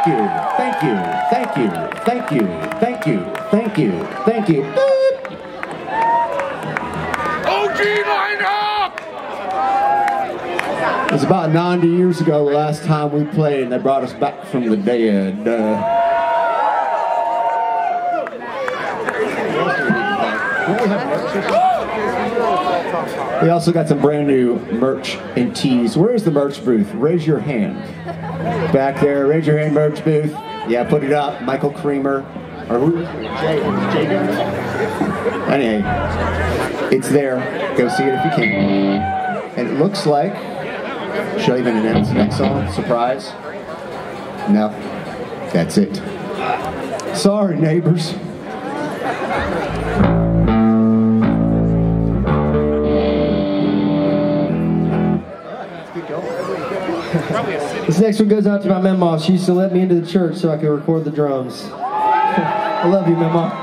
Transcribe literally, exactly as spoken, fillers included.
Thank you, thank you, thank you, thank you, thank you, thank you, thank you. O G lineup! It was about ninety years ago the last time we played, and they brought us back from the dead. Uh, we also got some brand new merch and tees. Where's the merch booth? Raise your hand. Back there, raise your hand, merch booth. Yeah, put it up. Michael Creamer. Or who? Jay. Jay Anyway, it's there. Go see it if you can. And it looks like, should I even announce the next song? Surprise? No. That's it. Sorry, neighbors. This next one goes out to my mama. She used to let me into the church so I could record the drums. I love you, mama.